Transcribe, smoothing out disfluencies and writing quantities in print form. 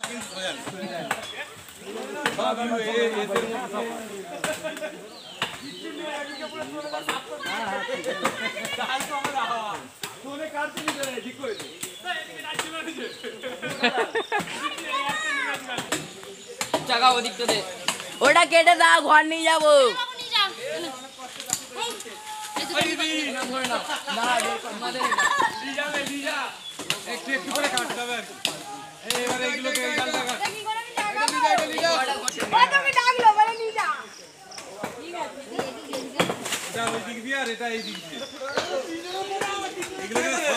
চাকা ওদিকটা দে, ওটা কেটে দাও, ঘর নিয়ে যাবো। একটু করে কাটতে হবে। এবারে এগুলোকে এটা ওই দিক দিয়ে আর এটা এই দিক দিয়ে, এগুলোকে